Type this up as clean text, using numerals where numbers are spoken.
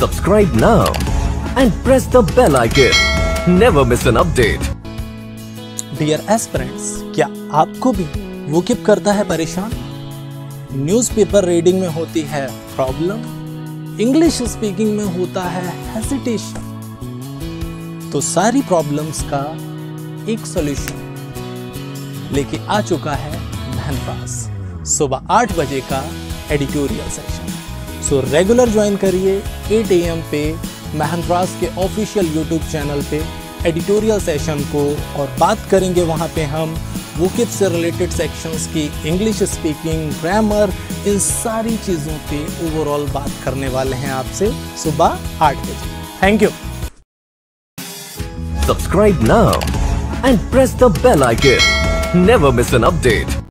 Subscribe now and press the bell icon. Never miss an update. Dear aspirants, क्या आपको भी वोकिब करता है परेशान? न्यूज़पेपर रीडिंग में होती है प्रॉब्लम, इंग्लिश स्पीकिंग में होता है हेसिटेशन। तो सारी प्रॉब्लम्स का एक सॉल्यूशन लेके आ चुका है महंद्रास। सुबह 8 बजे का editorial session. So regular join करिए 8 AM पे महंद्रास के ऑफिशियल यूट्यूब चैनल पे एडिटोरियल सेशन को, और बात करेंगे वहाँ पे हम वोकिब से रिलेटेड सेक्शंस की, इंग्लिश स्पीकिंग, ग्रामर, इन सारी चीज़ों पे ओवरऑल बात करने वाले हैं आपसे सुबह 8 बजे। Thank you. Subscribe now and press the bell icon. Never miss an update.